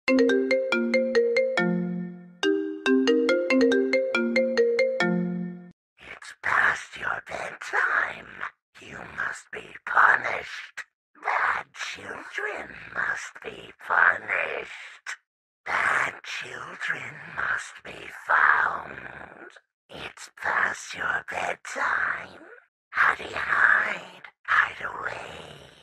It's past your bedtime. You must be punished. Bad children must be punished. Bad children must be found. It's past your bedtime. How do you hide? Hide away.